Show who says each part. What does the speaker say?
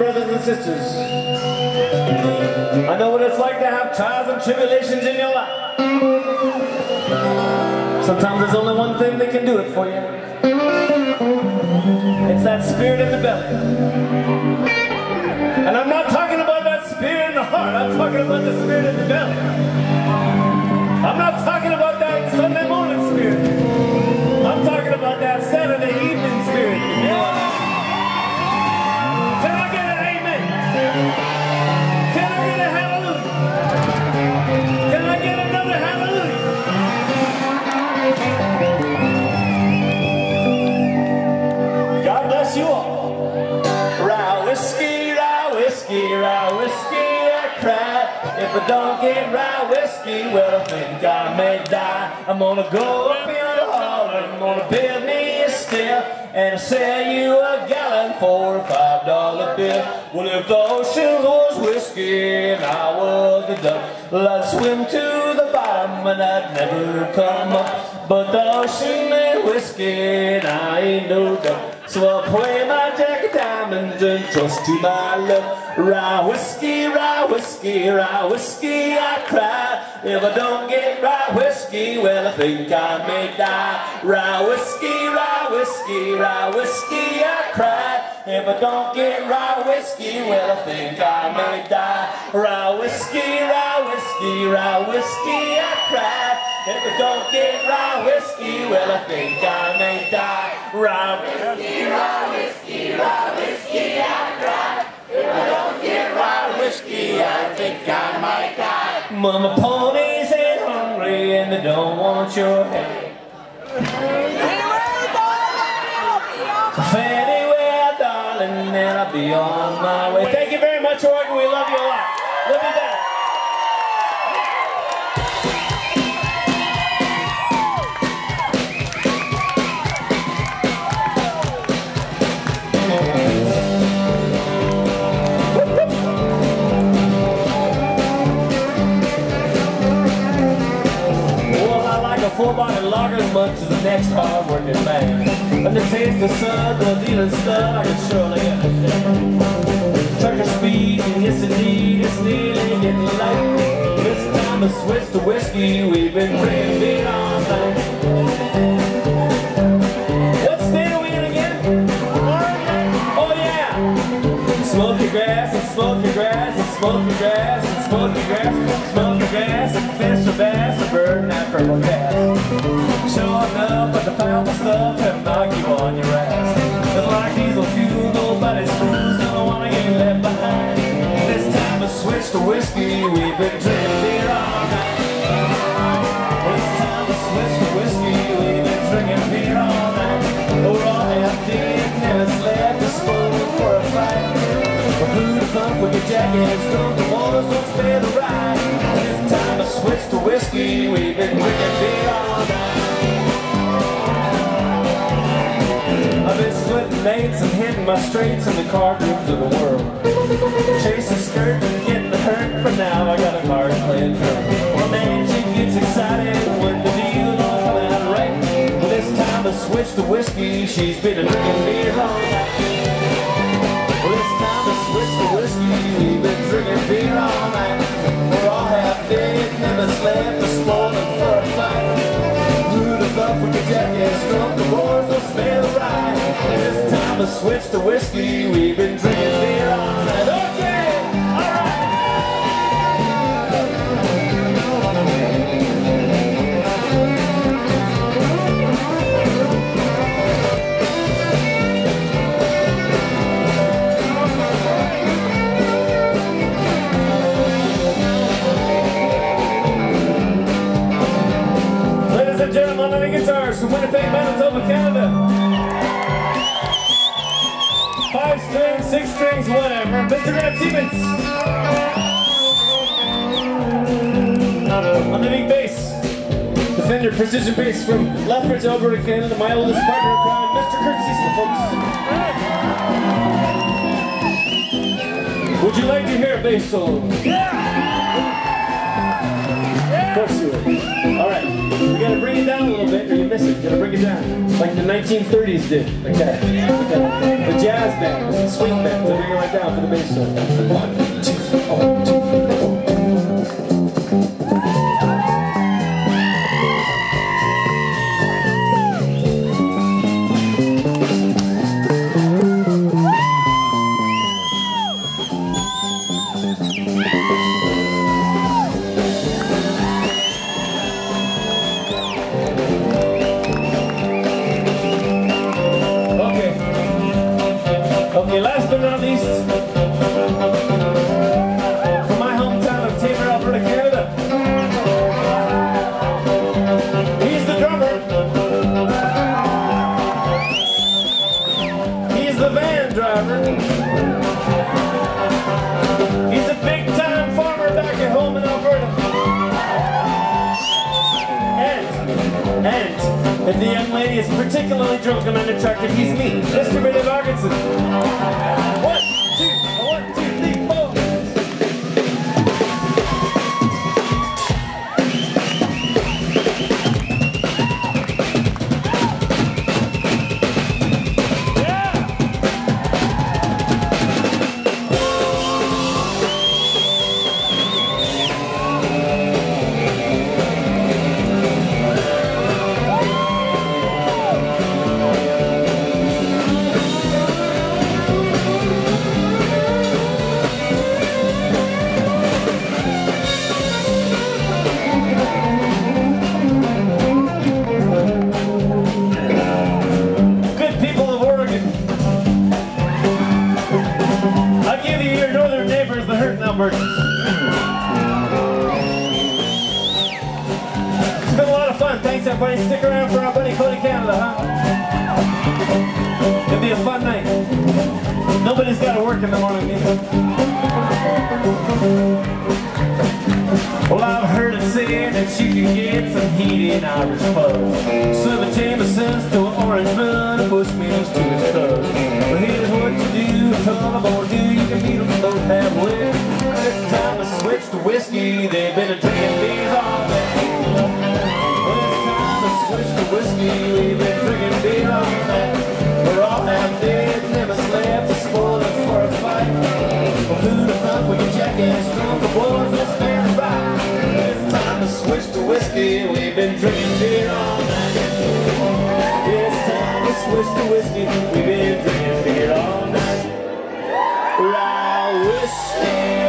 Speaker 1: brothers and sisters. I know what it's like to have trials and tribulations in your life. Sometimes there's only one thing that can do it for you. It's that spirit in the belly. And I'm not talking about that spirit in the heart. I'm talking about the spirit in the belly. I'm not talking about that Sunday morning spirit. I'm talking about that Saturday evening spirit. Can I get an amen? Can I get a hallelujah? Can I get another hallelujah? God bless you all. Rye whiskey, rye whiskey, rye whiskey, I cried. If I don't get rye whiskey, well, I think I may die. I'm gonna go up in the hall, I'm gonna build me a still, and I'll sell you a gallon for a $5 bill. Well, if the ocean was whiskey and I was a duck, well, I'd swim to the bottom and I'd never come up. But the ocean ain't whiskey and I ain't no duck, so I'll play my jack of diamonds and trust to my luck. Rye whiskey, rye whiskey, rye whiskey, I cried. If I don't get rye whiskey, well, I think I may die. Rye whiskey, rye whiskey, rye whiskey, I cried. If I don't get rye whiskey, well, I think I may die. Rye whiskey, rye whiskey, rye whiskey, I cried. If I don't get rye whiskey, well, I think I may die. Rye whiskey, rye whiskey, rye whiskey, I cried. If I don't get rye whiskey, I think I might die. Mama ponies ain't hungry and they don't want your head. Anyway, darling, and I'll be on my way. Thank you very much, Oregon. We love you a lot. Love you back. Full-bodied lager as much as the next hard-working man. And the taste of sun, the dealing stud, I can surely understand. Trucker speed, and yes indeed, it's nearly getting light. This time to switch to whiskey, we've been drinking beer all night. What state are we in again? Oh yeah! Smoke your grass, and smoke your grass, and smoke your grass, and smoke your grass, smoke your grass, and fish a bass, and burn that purple gas. Showing up at the pound of stuff and knock you on your ass. Just like diesel fuel, nobody's screws gonna wanna get left behind. This time to switch to whiskey, we've been drinking beer all night. This time to switch to whiskey, we've been drinking beer all night. We're all half dead and it's left to spoil for a fight. But who the fuck with your jackets drunk, the waters don't spare the ride. This time to switch to whiskey, we've been drinking beer all night. I've been splitting nates and hitting my straights in the car rooms of the world. Chasing skirt and getting hurt, but now I got a card playing curve. Well, man, she gets excited when the deal don't come out right. Well, this time to switch to whiskey, she's been drinking beer all night. Well, it's time to switch to whiskey, we've been drinking beer all night. We're all half dead, never slept, just spoiling for a fight. Who the fuck with your jackets drunk, the boys don't spare the ride. It's time to switch to whiskey, we've been drinking beer all night. Okay, alright. Ladies and gentlemen, on the guitars from Winnipeg, Manitoba, Canada. 5 strings, 6 strings, whatever. Mr. Siemens. On the big bass, Defender precision bass from Lethbridge, Alberta, Canada. My oldest partner in crime, Mr. Ciesla, folks. Would you like to hear a bass solo? Yeah! Of course you would. All right, we gotta bring it down a little bit, or you miss it. You gotta bring it down, like the 1930s did. Like that. The jazz band, the swing band. So bring it right down for the bass solo. 1, 2, 1, 2, 4. Okay, last but not least, from my hometown of Taber, Alberta, Canada, he's the drummer, he's the van driver, he's a big-time farmer back at home in Alberta, and if the young lady is particularly drunken and attractive, he's me, Mr. Brady Valgardson. 1, 2, 1, 2, 3, 4. The Hurtin Albertans. It's been a lot of fun. Thanks everybody. Stick around for our buddy Cody Canada, huh? It'll be a fun night. Nobody's got to work in the morning either. Well, I've heard it said that you can get some heat in Irish pubs. 7 Jamesons to an orange blood, a Bushmills to its clubs. But here's what you do, come aboard, do you can meet them both halfway. It's time to switch to whiskey, they've been drinking beers all day. Well, it's time to switch to whiskey, we've been drinking beer all day. We're all half dead, never slept, to spoil it for a fight. Well, who the fuck with your jackass drunk, the boys, let's stand right. It's time to switch to whiskey, we've been drinking beer all night. It's time to switch to whiskey, we've been drinking beer all night. Rye whiskey.